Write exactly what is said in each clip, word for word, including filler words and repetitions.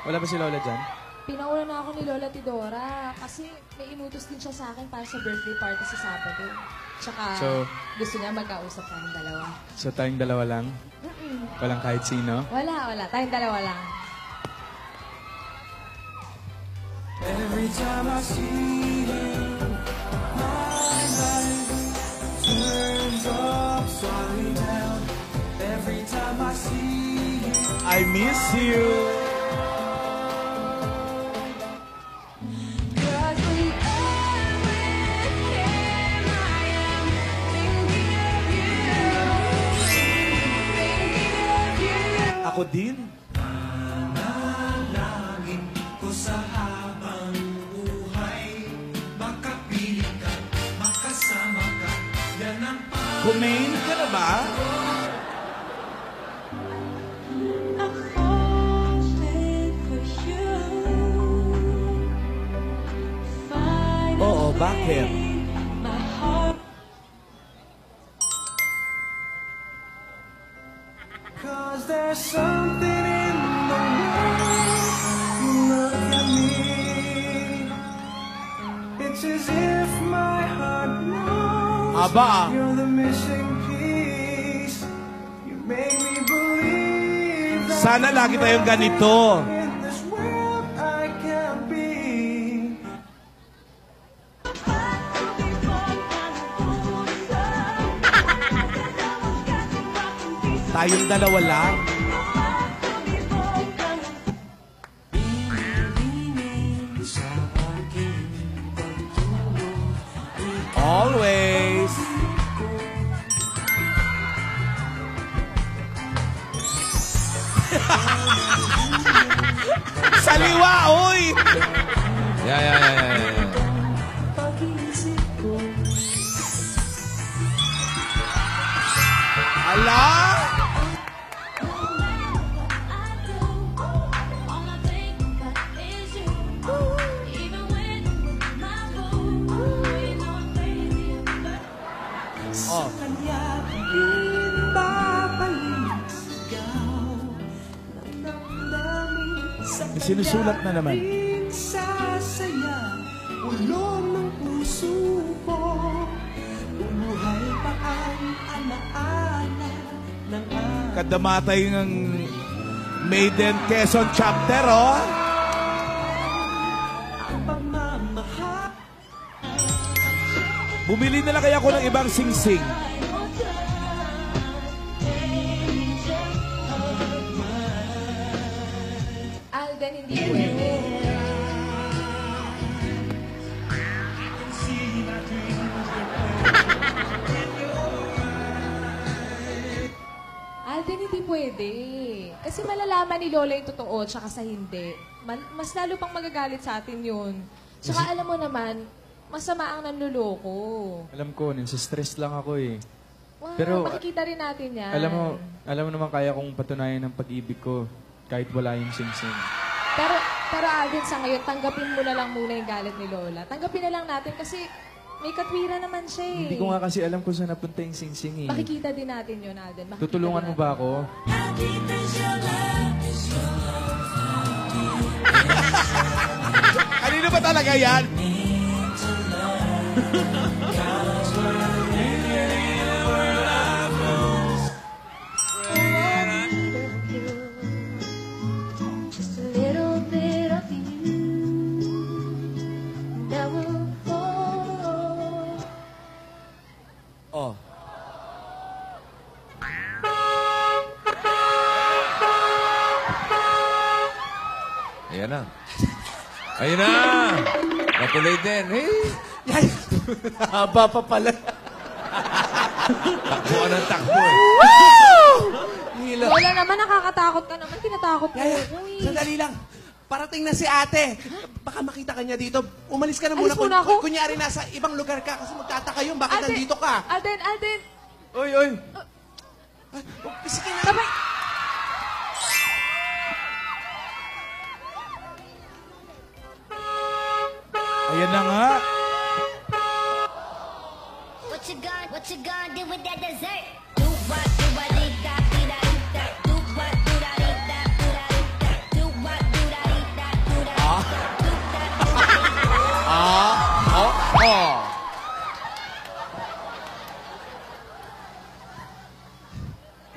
Wala ba si Lola dyan? Pinauna na ako ni Lola Tidora kasi may inutos din siya sa akin para sa birthday party sa Sabado. Tsaka So- gusto niya magkausap tayong dalawa. So tayong dalawa lang? Mm-mm. Walang kahit sino? Wala, wala. Tayong dalawa lang. Every time I see you, my life turns upside down. Every time I see you, I miss you! cause whenever I am thinking of you, thinking of you. Ako din. Panalangin ko sa habang buhay, makapiling ka, makasama ka, yan ang Kumain ka na ba? Oo, bakit? Cause there's something in the way you look at me. It's as if my heart knows Aba. you're the missing piece. You make me believe that Sana lagi tayong ganito. in this world I can be. Tayong dalawa lang. Always. Saliwa, oy! Yeah, yeah, yeah, yeah, yeah. Ala! Oh. May sinusulat na naman. Sasaya, ulo ng puso ko. Umuhay pa ang alaala ng Kadamatay ng Maiden Quezon chapter, oh. pagmamahal. Bumili na lang kaya ako ng ibang sing-sing. Alden, hindi pwede. Alden, hindi pwede. Kasi malalaman ni Lola yung totoo, tsaka sa hindi. Man- mas lalo pang magagalit sa atin yun. Tsaka alam mo naman, masama ang nanluloko. Alam ko, stress lang ako eh. Wow, Pero, makikita rin natin yan. Alam mo, alam mo naman kaya kong patunayan ng pag-ibig ko kahit wala yung sing-sing. Pero, pero Alden, sa ngayon, tanggapin mo na lang muna yung galit ni Lola. Tanggapin na lang natin kasi may katwira naman siya eh. Hindi ko nga kasi alam kung saan napunta yung sing-sing eh. Makikita din natin yun, Alden. Makikita Tutulungan din mo ba natin. ako? Kanino ba talaga yan? Just a little bit of you never fall. Oh. Ayan na. Ayan na! Natuloy din. Hey! Yan! Haba pa pala. Takbo ka ng takbo eh. Hilo. Lola naman, nakakatakot ka naman. Tinatakot mo Yaya, ako eh. sandali lang. Parating na si ate. Baka makita ka niya dito. Umalis ka na muna. Alis muna Kun- ako? Kunyari nasa ibang lugar ka kasi magtataka yun. Bakit Alden, nandito ka? Alden, Alden. Oy, oy. Sige na. Sabay. Ayan na nga. What you gonna, what you gonna do with that dessert? Do what, do what, dee da, dee da, dee da. Do what, do da, dee da, do da, dee da. Do what, do da, dee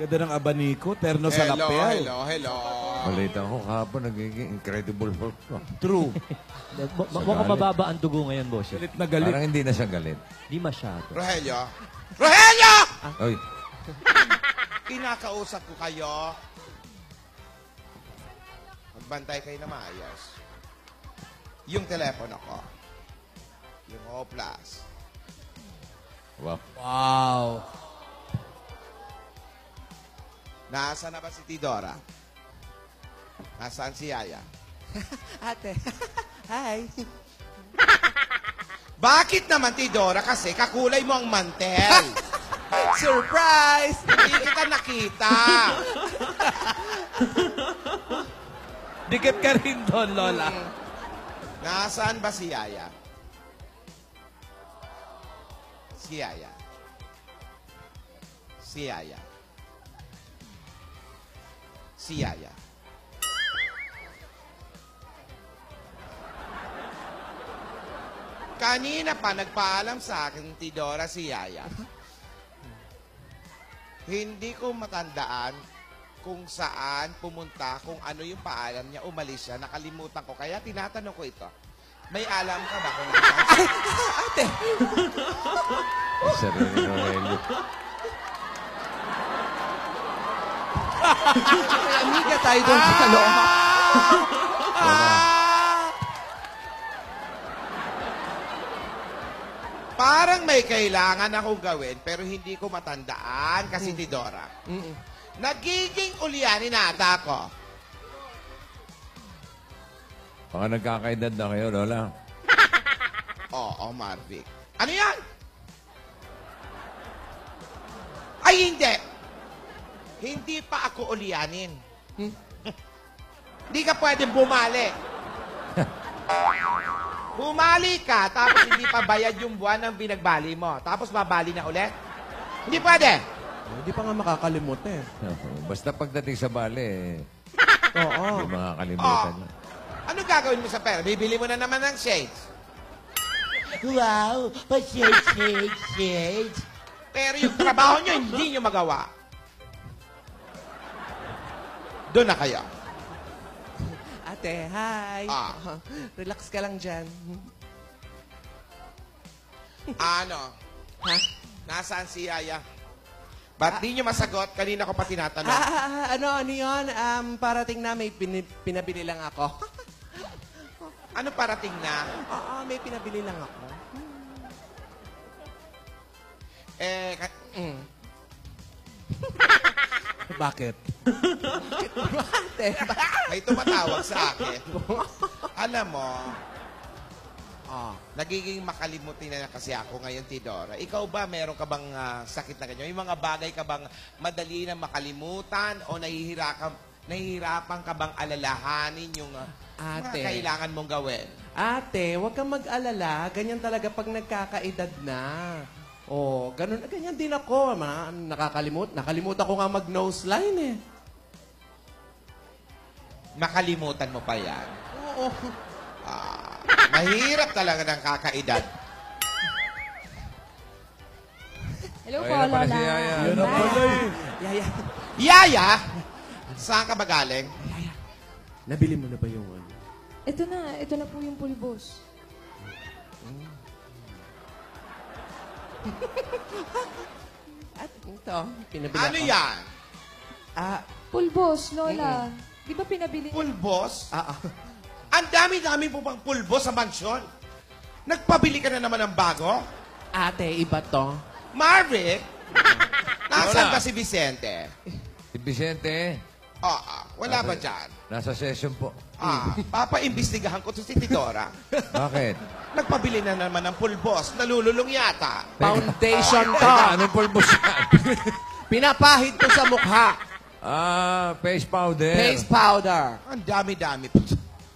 Ganda ng abaniko, terno sa Hello, lapel. hello, hello. Balita ko kahapon nagiging Incredible Hulk pa. True. Ma- ma- Mukhang mababa ang dugo ngayon, boss. Galit na galit. Parang hindi na siya galit. Di masyado. Rogelio? Rogelio! Oy, Kinakausap ko kayo. Magbantay kayo na maayos. Yung telepono ko. Yung O Plus. wow. Wow. Nasaan na ba si Tidora? Nasaan si Yaya? Ate. Hi. Bakit naman, Tidora? Kasi kakulay mo ang mantel. Surprise! Hindi kita nakita. Dikit ka rin doon, Lola. Nasaan ba si Yaya? Si Yaya. Si Yaya. Si Yaya. Kanina pa nagpaalam sa akin, Tidora, si Yaya. Hindi ko matandaan kung saan pumunta, kung ano yung paalam niya, umalis siya, nakalimutan ko. Kaya tinatanong ko ito, may alam ka ba kung nasaan? Ate. Sarili ni Rogelio. May amiga tayo doon sa loob. Wala. Parang may kailangan akong gawin, pero hindi ko matandaan kasi Tidora. Nagiging ulyanin na ata ako. Baka nagkakaedad na kayo, Lola. Oo, Marvic. Ano yan? Ay, hindi. Hindi pa ako ulyanin. Hindi ka pwedeng bumali. Bumali ka, tapos hindi pa bayad yung buwan ng binagbali mo. Tapos babali na ulit. Hindi pwede. Hindi pa nga makakalimot eh. Basta pagdating sa bale, Oo. hindi makakalimutan Oh. niya. Ano gagawin mo sa pera? Bibili mo na naman ng shades. Wow! Pa-shades, shades, shades. Pero yung trabaho nyo, hindi nyo magawa. Doon na kayo. Ate, hi. Ah. Relax ka lang dyan. Ano? Ha? Nasaan si Yaya? Ba't di nyo masagot? Kanina ko pa tinatanong. Ah, ah, ah, ano, ano yun? Um, parating na may pini- pinabili lang ako. Ano parating na? Oo, may pinabili lang ako. Eh, ka- mm. Bakit? Ate, May tumatawag sa akin. Alam mo, ah, nagiging makalimutin na kasi ako ngayon, Tidora. Ikaw ba, meron ka bang ah, sakit na ganyan? Yung mga bagay ka bang madali na makalimutan o nahihirapan, nahihirapan ka bang alalahanin yung ah, Ate. mga kailangan mong gawin? ate, huwag kang mag-alala. Ganyan talaga pag nagkakaedad na. Oh, ganun, ganyan din ako. Ma, nakakalimut. Nakalimutan ko nga mag-nose line eh. Makalimutan mo pa yan. Oo. Ah, mahirap talaga ng kakaedad. Hello po, Ayun na pala Lola. si Yaya. Yun ang pala eh. Yaya, Yaya, saan ka ba galing? nabili mo na ba yung ano? Ito na, ito na po yung pulbos. At ito, pinabili Ano ako. yan? Ah, Pulbos, Lola. Di ba pinabili niyo? Pulbos? ah, ah. Ang dami-dami po bang pulbos sa mansyon? Nagpabili ka na naman ng bago? Ate, iba to. Marvic, nasaan Wala. ba si Vicente? Si Vicente, Ah, ah, wala ba dyan? nasa session po. Ah, papaimbestigahan ko to si Tidora. Bakit? Nagpabili na naman ng pulbos. Nalululong yata. Foundation to. Teka, anong pulbos yan? Pinapahid to sa mukha. ah, face powder. Face powder. Ang dami-dami po.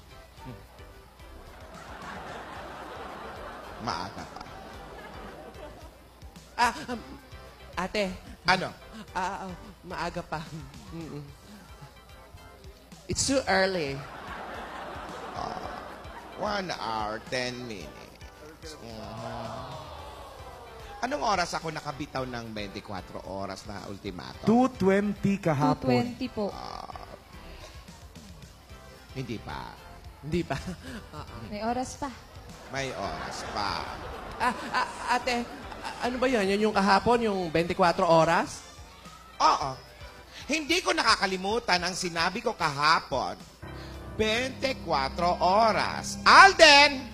Maaga pa. Ah, um, ate. Ano? Ah, ah, maaga pa. Mm-mm. It's too early. One hour, ten minutes. Mhm. Anong oras ako nakabitaw ng twenty-four oras na ultimatum? two twenty two kahapon. twenty po. Hindi pa. Hindi pa. May oras pa. May oras pa. ah, ah, ate, ah, ano ba yan? Yan yung kahapon, yung twenty-four oras? Oo. Hindi ko nakakalimutan ang sinabi ko kahapon. twenty-four oras. Alden!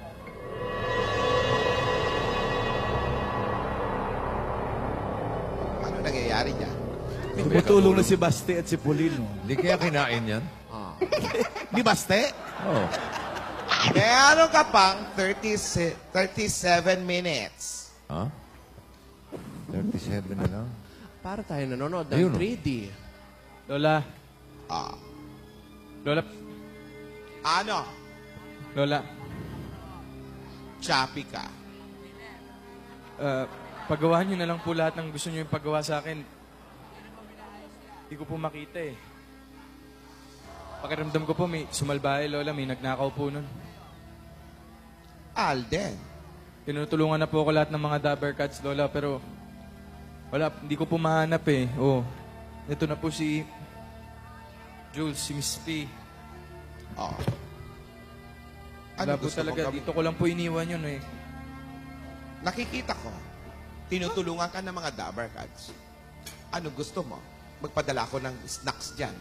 Ano nangyayari niya? Tumutulong na si Baste at si Polino. Hindi kaya kinain yan? Di Baste? Oo. Meron ka pang thirty, thirty-seven minutes. Ha? thirty-seven na lang. Para tayo nanonood ng Ayun, oh. three D. Lola, Ah. Lola, Ano? Lola, Choppy ka. uh, paggawa niyo na lang po lahat ng gusto niyo yung paggawa sa akin. Hindi ko po makita eh. Pakiramdam ko po may sumalbahe, Lola, may nagnakaw po nun. Alden. Tinutulungan na po ako lahat ng mga Dabber Cats, Lola, pero wala, hindi ko po mahanap eh. Oh, ito na po si Jules, si Miss P. Oh. Wala Ano po gusto talaga, mong gawin? dito ko lang po iniwan yun eh. Nakikita ko. Tinutulungan ka ng mga Dabber Cats. Ano gusto mo? Magpadala ko ng snacks dyan.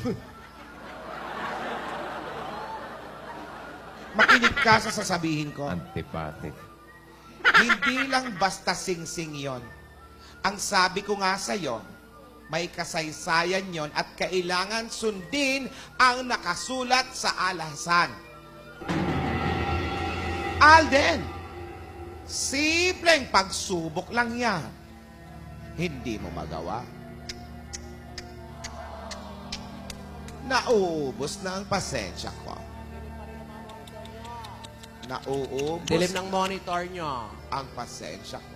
Makinig ka sa sasabihin ko. Antipati. Hindi lang basta sing-sing yon. Ang sabi ko nga sa'yo, may kasaysayan yon at kailangan sundin ang nakasulat sa alasan. Alden, simpleng pagsubok lang yan. Hindi mo magawa. Nauubos na ang pasensya ko. Nauubos Dilim ng monitor nyo. ang pasensya ko.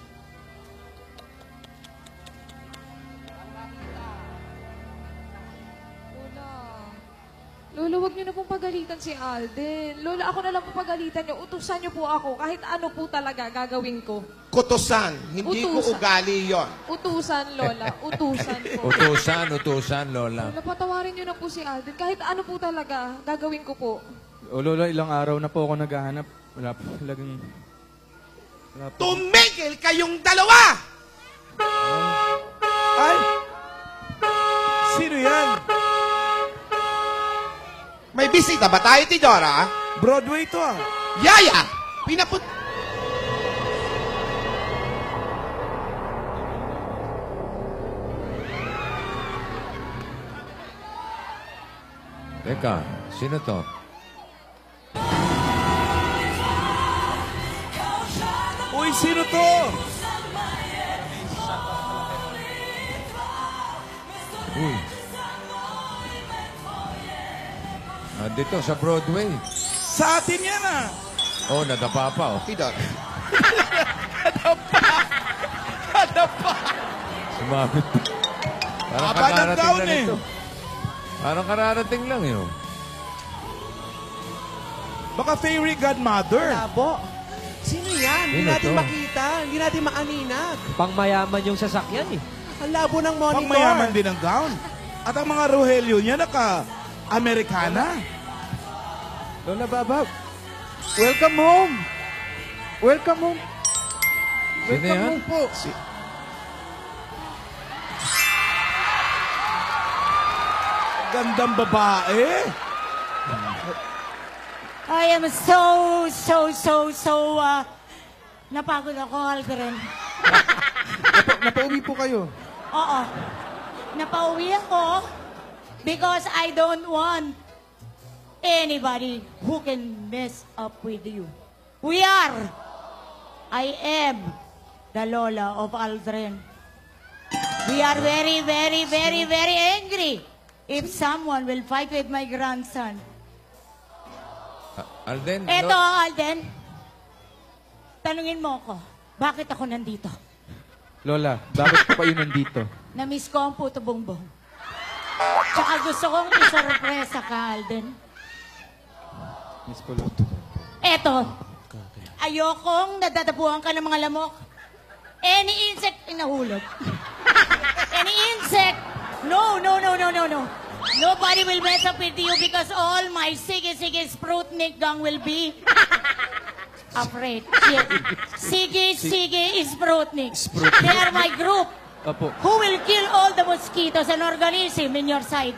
Lola. Lola, huwag niyo na pong pagalitan si Alden. Lola, ako na lang po pagalitan niyo. Utusan niyo po ako. Kahit ano po talaga gagawin ko. Kutusan, hindi ko Utusan. ugali yon. Utusan, Lola. Utusan po. Utusan, utusan, Lola. Lola, patawarin niyo na po si Alden. Kahit ano po talaga gagawin ko po. O Lola, ilang araw na po ako naghahanap. Wala po talagang... Wala po. Tumigil kayong dalawa! Ay! Sino yan? May bisita ba tayo, Tidora? Broadway to ah. Yaya! Pinaput... Teka, sino to? Uy, sino to? Uy. Ah, dito sa Broadway. Sa atin yan ah. Oh, nadapa pa, oh. Tidora. Sumabit. Parang Haba ng kararating gown lang eh. ito. Parang kararating lang, yun. Baka fairy godmother. Labo. Sino yan? Hindi Sino natin to? makita. Hindi natin maaninag. Pangmayaman yung sasakyan eh. Ang labo ng monitor. Pang mayaman din ang gown. At ang mga Rogelio niya naka-Amerikana. Lola Babab, welcome home! Welcome home! Sino Welcome yan? home po! Gandang babae. I am so, so, so, so, uh, napagod ako, Algren. Napa, napauwi po kayo. Oo. Napauwi ako because I don't want anybody who can mess up with you. We are. I am the Lola of Aldrin. We are very, very, very, very angry if someone will fight with my grandson. Ah, Alden, Eto, Lo- Alden. Tanungin mo ako, bakit ako nandito? Lola, bakit po kayo nandito? Na-miss ko ang puto bongbong. Tsaka gusto kong isorpresa ka, Alden. Miss ko lang. Eto, ayokong nadadabuhan ka ng mga lamok. Any insect, ay, nahulog. Any insect, no, no, no, no, no, no. Nobody will mess up with you because all my sige sige Sprutnik gang will be afraid. Sige sige Sprutnik. They are my group. Opo. Who will kill all the mosquitoes and organism in your side?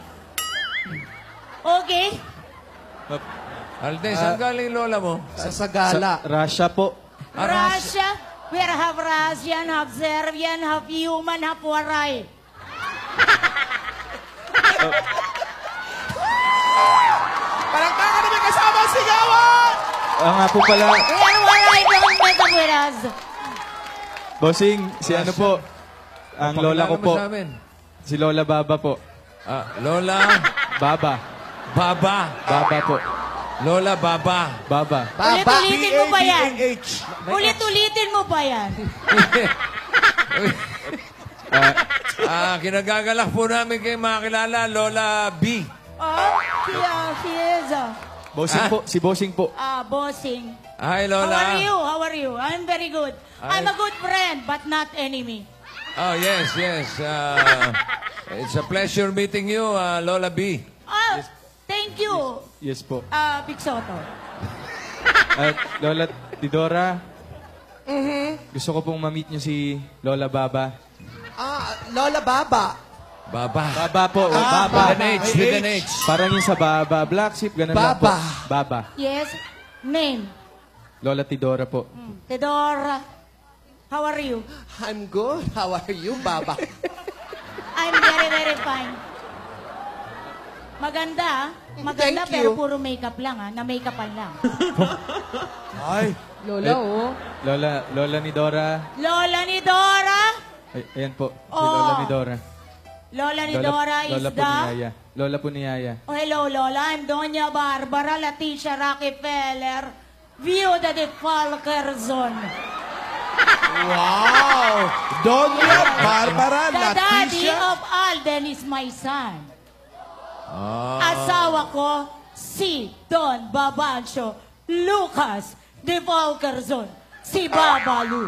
Okay? Op. Alden, saan galing lola mo? Sa Sagala. Sa Russia po. Russia, we have Russian, have Serbian, have human, have waray. Palakpakan na may kasama ang sigawan! Ah, nga po pala, We are waray, don't mess up with us. bossing, si ano po, ang lola ko Pakilala mo po, sa amin. si Lola Baba po. Ah, Lola Baba. Baba. Baba po. Lola Baba. Baba. Ulit-ulitin mo ba yan? B A B A H. Ulit-ulitin mo ba yan? Ah, Ah, kinagagalak po namin kayo makakilala, Lola B. Oh, yeah, she is. uh, bossing Ah? po, si bossing po. Ah, bossing. Hi, How Lola. are you? How are you? I'm very good. I'm a good friend, but not enemy. Oh, yes, yes. Uh, it's a pleasure meeting you, uh, Lola B. Oh, thank you, Yes po. ah, Big Soto. At Lola Tidora, gusto ko pong ma-meet niyo si Lola Baba. Ah, Lola Baba. Baba. Baba po, Baba. With an H, with an H. Parang yung sa Baba, Black Sheep, ganun lang po. Baba. Baba. Yes, name. Lola Tidora po. Tedora. How are you? I'm good. How are you, Baba? I'm very, very fine. Maganda, ah. Maganda, Thank pero you. puro makeup lang, ha? Na makeupan lang. Ay, Lola, oh. Lola, Lola ni Dora. Lola ni Dora. Ay, ayan po, si Oh. Lola ni Dora. Lola ni Dora is Lola po the... ni Yaya. Lola po ni Yaya. Oh, hello, Lola. I'm Doña Barbara Leticia Rockefeller, viuda de Falkerzon. wow! Doña Barbara The daddy Leticia. of Alden is my son. Ah. Asawa ko, si Don Babancio Lucas de Falkerzon. Si Babalu.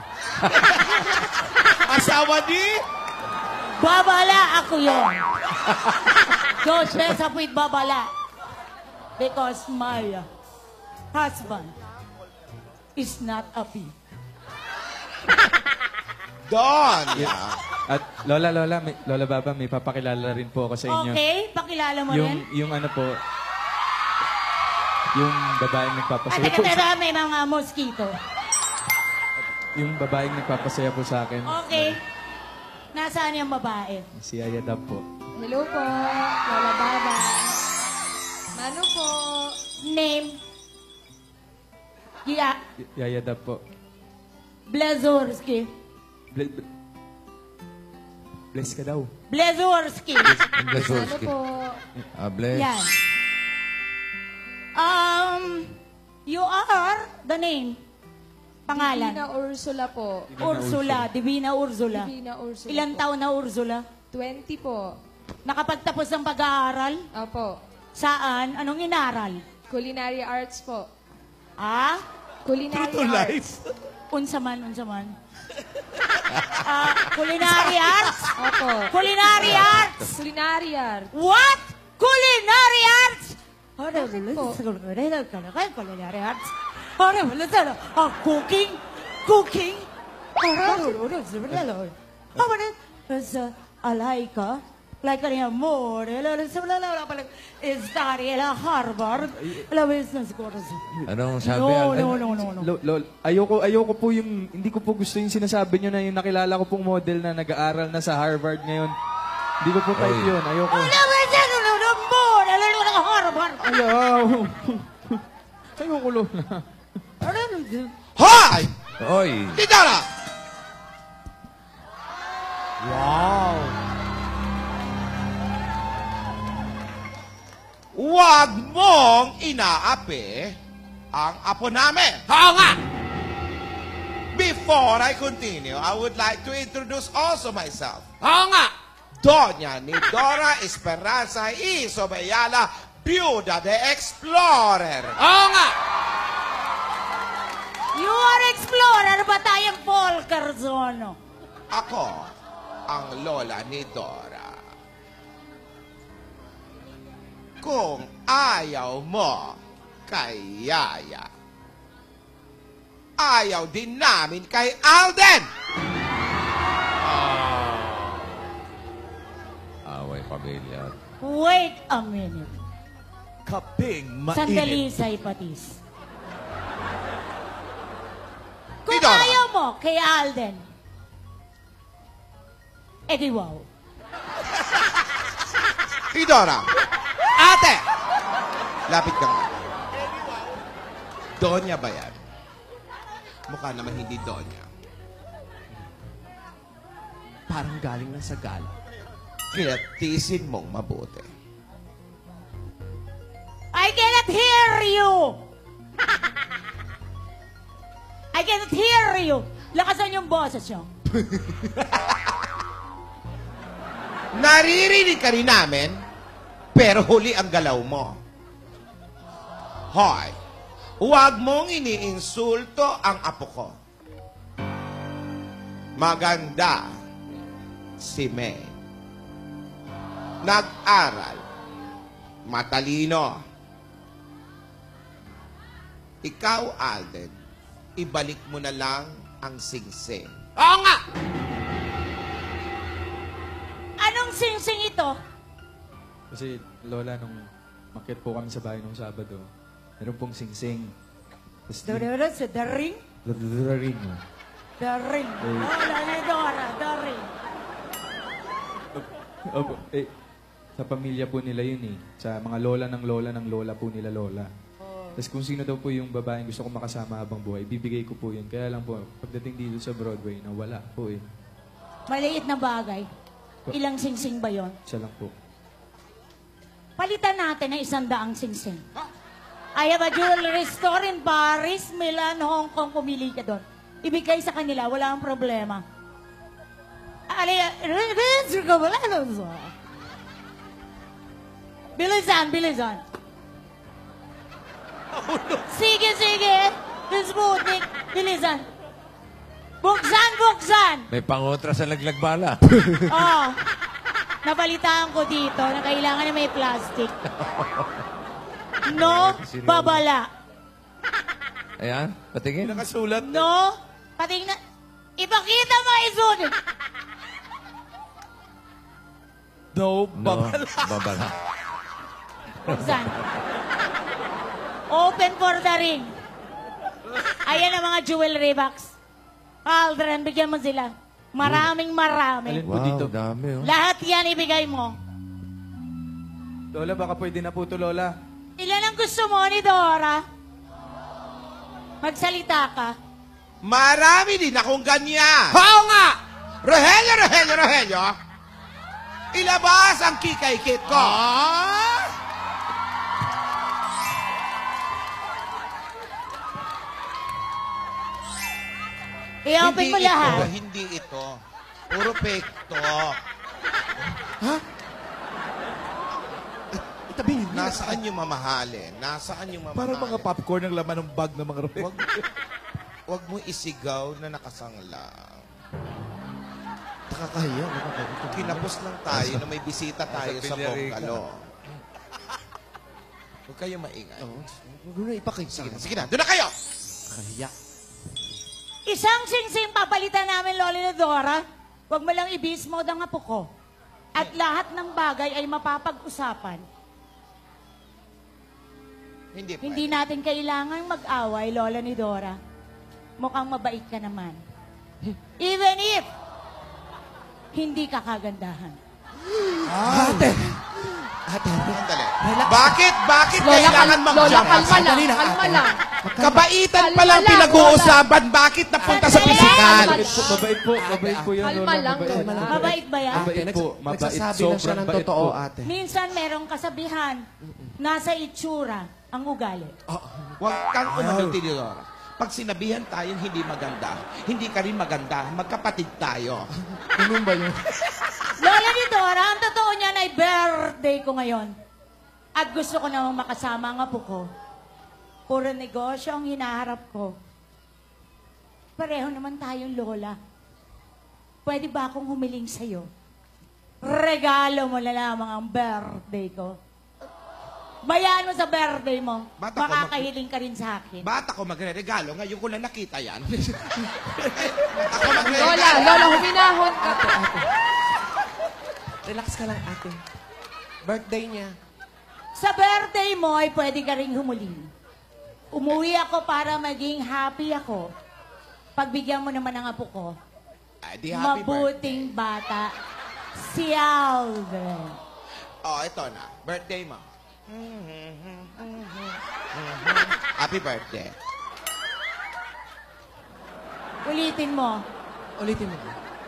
Asawa ni... Babala ako yun. Don't mess up with Babala. Because my husband is not a pig. Don! At Lola, Lola, may, Lola Baba, may papakilala rin po ako sa inyo. Okay, pakilala mo Yung, rin. yung ano po, yung babaeng At nagpapasaya po. teka, may mga mosquito. Yung babaeng nagpapasaya po sa akin. Okay. Nasaan yung babae? Si Yaya Dab po. Hello po, Lola Baba. Mano po? Name? Yeah. Y- Yaya Dab po. Blazorski. Ble- ble- bless ka daw. Blazorski. Ano Blazorski. po? Ah, bless. Yan. Um, you are the name. Pangalan. Divina Ursula po. Ursula. Divina Ursula. Divina Ursula Ilang po. taon na Ursula? twenty po. Nakapagtapos ng pag-aaral? Opo. Saan? Anong inaral? Culinary arts po. Ah? Culinary True to arts. life. Unsaman, unsaman. Ah, culinary arts? Opo. Culinary arts? Culinary arts. What? Culinary arts? Bakit po? Culinary arts? Ah, cooking? Cooking? Alaika? Like an amor, is that in a Harvard? La business course. Anong sabi, No, Alden? no, no, no, no. Lo, lo, ayoko, ayoko po yung, hindi ko po gusto yung sinasabi nyo na yung nakilala ko pong model na nag-aaral na sa Harvard ngayon. Hindi ko po type Oy. yun. Ayoko. La business amor, la Harvard. Ayaw. Ayoko, Lola. Hoy! Oy. Tidora! Wow! Huwag mong inaapi ang apo namin. Oo nga! Before I continue, I would like to introduce also myself. Oo nga! Doña Nidora Esperanza Isobayala, Viuda de Explorer. Oo nga! You are explorer. Dora, ano ba tayong Volker Zono? Ako ang lola ni Dora. Kung ayaw mo kay Yaya, ayaw din namin kay Alden! Away pamilya. Wait a minute. Kaping mainit. Sandali, Saipatis. Kung Dora. ayaw mo kay Alden, edi wow. Idora! Ate! Lapit ka nga. Donya ba yan? Mukha naman hindi Donya. Parang galing na sa gala. Kaya tisin mong mabuti. I cannot hear you! I cannot hear you! Lakasan yung boses nyo. Naririnig ka rin namin, pero huli ang galaw mo. Hoy, huwag mong iniinsulto ang apo ko. Maganda si May. Nag-aral. Matalino. Ikaw, Alden, ibalik mo na lang ang singsing. Oo nga! Anong sing-sing ito? Kasi, Lola, nung makit po kami sa bahay nung Sabado, meron pong sing-sing. Tapos, di- Dora, sa the ring? ring. The ring. Lola ni Dora, the ring. Opo, eh, sa pamilya po nila yun eh. Sa mga lola ng lola ng lola po nila Lola. Tapos kung sino daw po yung babaeng gusto ko makasama habang buhay, bibigay ko po yun. Kaya lang po, pagdating dito sa Broadway, nawala po eh. Maliit na bagay. Ilang sing-sing ba yon? Siya lang po. Palitan natin ng isang daang sing-sing. I have a jewelry store in Paris, Milan, Hong Kong. Pumili ka doon. Ibigay sa kanila, wala ang problema. Alaya, bilisan, bilisan. Sige, sige. Sputnik, bilisan. Buksan, buksan. May pangotra sa laglag bala. Oh, nabalitaan ko dito na kailangan na may plastic. No, babala. Ayan, patingin. Nakasulat. No, patingnan. Ipakita mo isunin. No, No, babala. babala. Buksan. Open for the ring. Ayan ang mga jewelry box. Aldrin, bigyan mo sila. Maraming marami. Alin po Wow, dito? dami oh. Lahat yan ibigay mo. Lola, baka pwede na po to, Lola. Ilan ang gusto mo ni Dora? Magsalita ka. Marami din akong ganyan. Oo nga! Rogelio, Rogelio, Rogelio! Ilabas ang kikay-kit ko. I-open mo Hindi lahat. ito, hindi ito. Puro pekto. Itabi niyo. Nasaan yung mamahalin? Nasaan yung mamahalin? Parang mga popcorn ang laman ng bag ng mga Rogelio. Wag, wag mo isigaw na nakasangla. Nakakahiya. Nakakahiya. Kinapos lang tayo na may bisita tayo Nasa sa Villarica. Bongalo. Huwag kayo maingay. Huwag mo na ipakita. Sige na, sige na. Doon na kayo! Kahiya. Isang sing-sing papalitan namin, Lola ni Dora. Huwag mo lang i-beast mode ang apo ko. At lahat ng bagay ay mapapag-usapan. Hindi pa. Hindi natin kailangan mag-away, Lola ni Dora. Mukhang mabait ka naman. Even if hindi ka kagandahan. Ate! Ate, Sandali. relax. Bakit? Bakit Lola, kailangan kal- Lola, mag-jump? kalma lang. Sandali lang, Kalma ate. lang. Kabaitan Kalma pa lang lang, pinag-uusapan. Bakit napunta sa Sandali. pisikal? Kalma Mabait po, mabait po, mabait po yan, Kalma Lola. lang, Mabait. Lola. Mabait ba yan? Mabait Ate, po, nags- mabait. nagsasabi lang siya Sobrang ng bait totoo, po. ate. Minsan merong kasabihan, nasa itsura ang ugali. Huwag kang umagal, Tinidora. Pag sinabihan tayong hindi maganda, hindi ka rin maganda, magkapatid tayo. Ganun ba yun? Lola ni Dora, ang totoo niyan ay birthday ko ngayon. At gusto ko namang makasama ang apo ko. Puro negosyo ang hinaharap ko. pareho naman tayong lola. Pwede ba akong humiling sa'yo? Regalo mo na lamang ang birthday ko. Bayaan mo sa birthday mo. Ba't ako Makakahiling ka rin sa akin. Ba't ako magre-regalo? Ngayon ko lang nakita yan. ako Lola, magre-regalo. Lola, huminahon ka. Relax ka lang, ate. Birthday niya. Sa birthday mo ay pwede ka rin humiling. Umuwi ako para maging happy ako. Pagbigyan mo naman ang apo ko. Ay, di happy Mabuting bata. Si Alvin. birthday. Oh, ito na. Birthday mo. Happy birthday. Ulitin mo. Ulitin mo.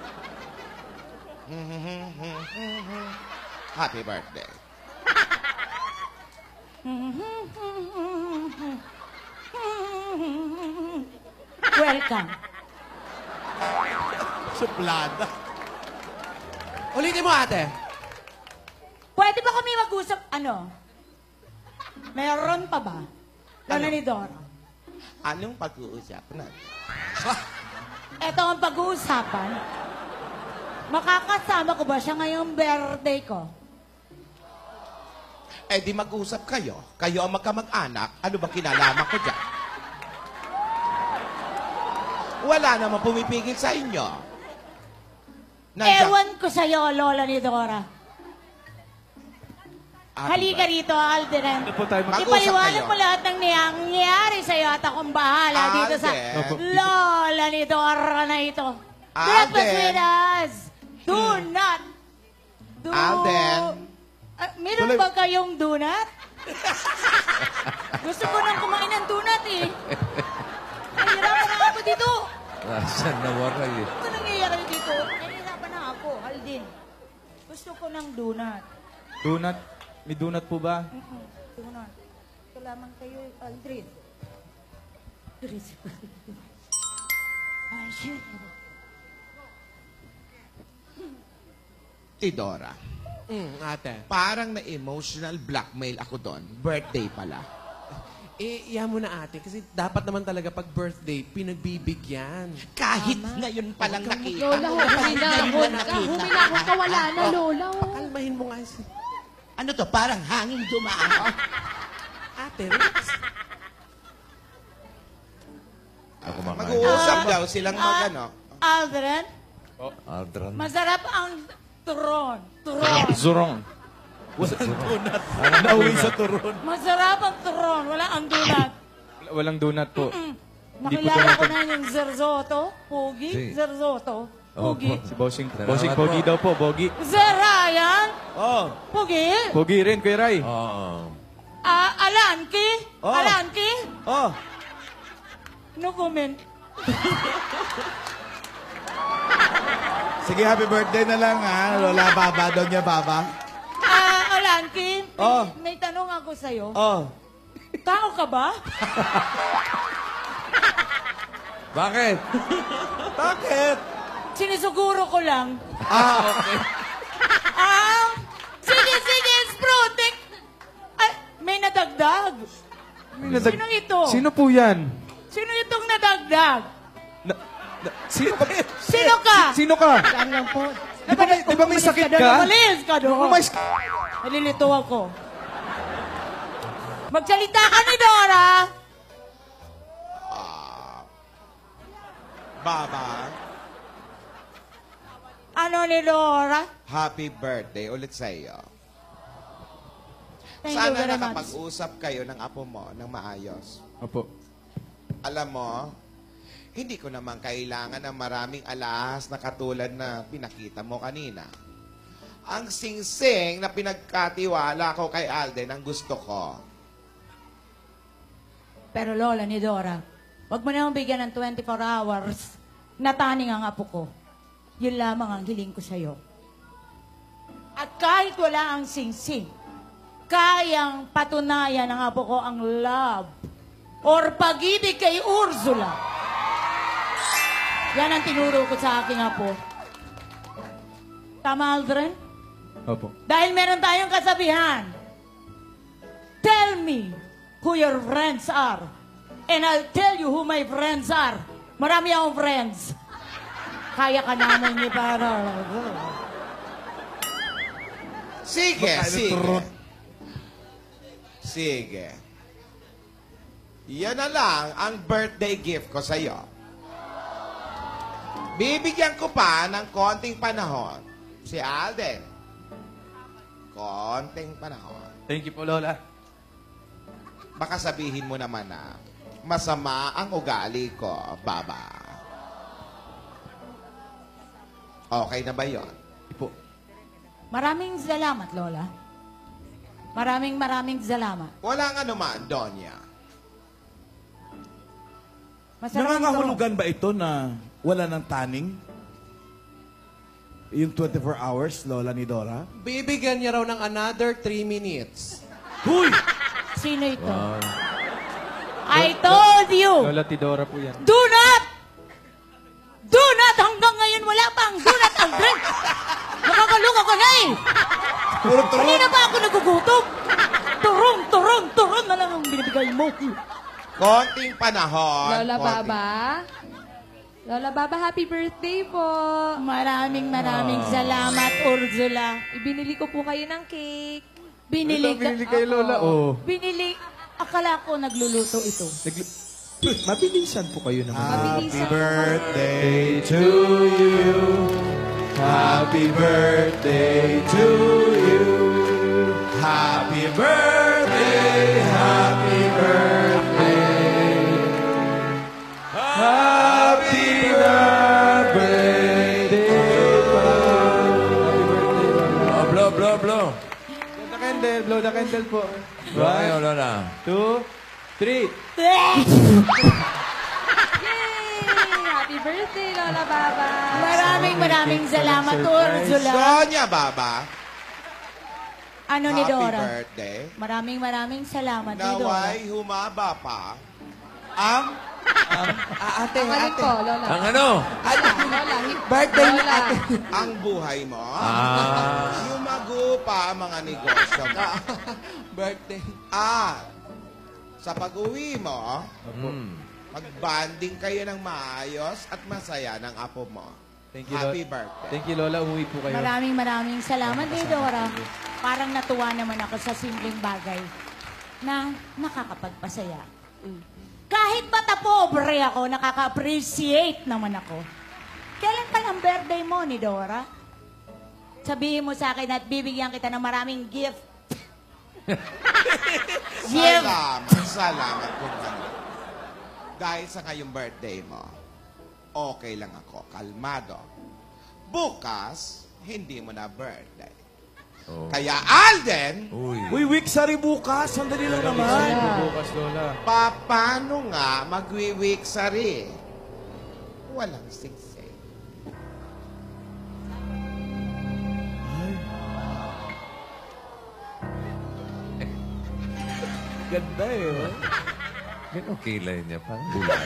Happy birthday. Welcome. Suplada. Ulitin mo, ate. Pwede ba kami mag-usap? Ano? Meron pa ba? Lola Ano? ni Dora. Anong pag-uusap na? Ito ang pag-uusapan. Makakasama ko ba siya ngayong birthday ko? Eh, di mag-usap kayo. Kayo ang magkamag-anak. Ano ba kinalaman ko dyan? Wala naman pumipigil sa inyo. Nandiyan- Ewan ko sa'yo, Lola ni Dora. Happy Halika rito, Alden. Ano po tayo mag- Mag-usap Ipaliwanag kayo. mo lahat ng nangyayari sa'yo at akong bahala dito sa Alden. Opo. Lola ni Dora na ito. Alden. Breakfast with us. Do not. Do... Alden. Ah, meron Tuloy. ba kayong donut? Gusto ko nang kumain ng donut eh. Nahihirapan na ako dito. Nasaan na waray eh. Ano nangyayari dito? Nahihirapan na ako, Aldin. Gusto ko ng donut. Donut? May donut po ba? Mm-mm, donut. Ito lamang kayo, Aldrin. Ay, shit. Tidora. Mm, ate. Parang na-emotional blackmail ako doon. Birthday pala. Eh, iya mo na, ate. Kasi dapat naman talaga pag birthday, pinagbibigyan. Kahit ngayon palang nakita. Lola, huminahon ka. Huminahon ka, wala na, Lola. oh. Kalmahin mo nga si... Ano to? Parang hangin dumaan. Ate, relax. Ako makain. Mag-uusap daw silang Ah, mag-ano. Aldrin, Aldrin. masarap ang turon. Turon. Zurong. Nauwi sa turon. Masarap ang turon. Wala ang donut. Walang donut po. Hindi po Nakilala ko donut. na yung Zerzoto. Pugi. Si. Zerzoto. Pugi. Si Bossing. Salamat Bossing po. Pogi daw po, Bogi. Sir Ryan. Oh. Pugi. Pogi rin, Kuya Ray. Oo. Ah, Alanki. Oh. Alanki. Oh. No comment. Sige, happy birthday na lang, ha? Lola Baba, Doña Baba. Ah, Alanki. Oh. May tanong ako sa'yo. Oh. Tao ka ba? Bakit? Bakit? Sinisuguro ko lang. Ah, okay. Ah, sige, sige, Sprutek. Ay, may nadagdag. Nadag- Sino ito? Sino po yan? Sino itong nadagdag? Na, na, sino ka? Sino ka? Sino ka? Saan lang po. Di ba may, di ba may Umalis sakit doon, ka? Umalis ka doon. Umalis Nalilito ako. Magsalita ka ni Dora. Baba, Ano ni Dora? happy birthday ulit sa iyo. Thank you Sana very much. nakapag-usap kayo ng apo mo ng maayos. Opo. Alam mo, hindi ko naman kailangan ng maraming alahas na katulad na pinakita mo kanina. Ang singsing na pinagkatiwala ko kay Alden ang gusto ko. Pero Lola ni Dora, wag mo naman bigyan ng twenty-four hours na taning ang apo ko. Yun lamang ang hiling ko sa'yo. At kahit wala ang singsing, kayang patunayan ng apo ko ang love or pag-ibig kay Ursula. Yan ang tinuro ko sa aking apo. Tama, Aldrin? Opo. Dahil meron tayong kasabihan. Tell me who your friends are, and I'll tell you who my friends are. Marami akong friends. Kaya ka namin ni para. Sige, Baka sige. turun. Sige. Yan na lang ang birthday gift ko sa'yo. Bibigyan ko pa ng konting panahon si Alden. Konting panahon. Thank you po, Lola. Baka sabihin mo naman na masama ang ugali ko, Baba. Okay na ba yun? Po. Maraming salamat, Lola. Maraming maraming salamat. Walang anuman, Donya. Masarap ito. Nangangahulugan ba ito na wala ng taning? Yung twenty-four hours, Lola ni Dora? Bibigyan niya raw ng another three minutes. Huy! Sino ito? I told you! Lola Tidora po yan. Do not! Do not! Hanggang ngayon wala pang do not ang drink! Nakakaloka ka na eh! Puro turun! Kanina pa ako nagugutom! Turong, turong, turong na lang ang binibigay mo. Konting panahon. Lola konting- Baba. Lola Baba, happy birthday po. Maraming maraming salamat, Ursula. Ibinili ko po kayo ng cake. Binili Lola, binili kayo, Lola. Opo. Oh. Binili. Akala ko nagluluto ito. Nagli- Mabilisan po kayo naman. Happy Mabilisan po birthday to you. Happy birthday to you. Happy birthday, happy birthday. Happy birthday. Oh, blow, blow, blow. Blow the candle, blow the candle po. Blow kayo, Lola. Two, three. Yay! Happy birthday, Lola Baba. Maraming maraming salamat, Ursula. Donya Baba. Ano ni Happy Dora? birthday. Maraming maraming salamat ni Dora. Naway humaba pa. Ang? Ah, ate, Ang alin ate. po, Lola? Ang ano? Lola, hi- Birthday ni Lola. ate. Ang buhay mo. Ah. Lumago pa ang mga negosyo mo. Birthday. At sa pag-uwi mo, Hmm. mag-banding kayo ng maayos at masaya ng apo mo. Thank you, Happy Lola. birthday. Thank you, Lola. Umuwi po kayo. Maraming maraming salamat ni Dora. Parang natuwa naman ako sa simpleng bagay na nakakapagpasaya. Kahit bata pobre ako, nakaka-appreciate naman ako. Kailan pa ang birthday mo ni Dora? Sabihin mo sa akin at bibigyan kita ng maraming gift. gift. Salamat, salamat kung ano. Dahil sa ngayong birthday mo, okay lang ako, kalmado. Bukas, hindi mo na birthday. Oh. Kaya Alden, Uy. Uy, week sari bukas. Sandali lang naman. Bukas, Lola. pa, paano nga magwi-week sari? Walang singsing. Ganda eh. Oh. Ganun kilay niya. Parang bulat.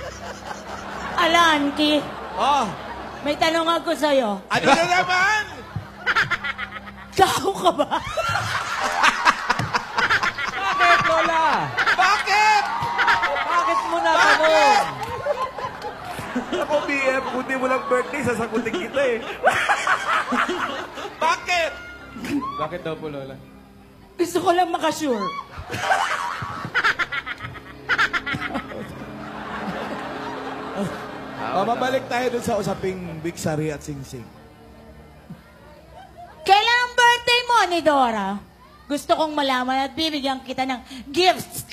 Alanki, Ah, may tanong ako sa'yo. ano na naman? Kao ka ba? Bakit, Lola? Bakit? Bakit mo na tanong? Ako, B F, kundi mo lang birthday, sasagutin kita eh. Bakit? Bakit daw po, Lola? Gusto ko lang makasure. Mamabalik tayo dun sa usaping Big Sari at Sing Sing. Kailan ang birthday mo ni Dora? Gusto kong malaman at bibigyan kita ng gifts.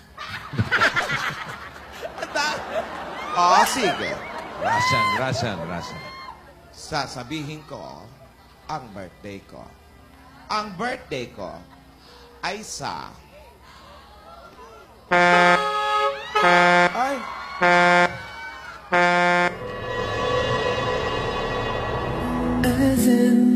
O, sige. Rasan, rasan, rasan. Sasabihin ko ang birthday ko. Ang birthday ko ay sa... Ay, As in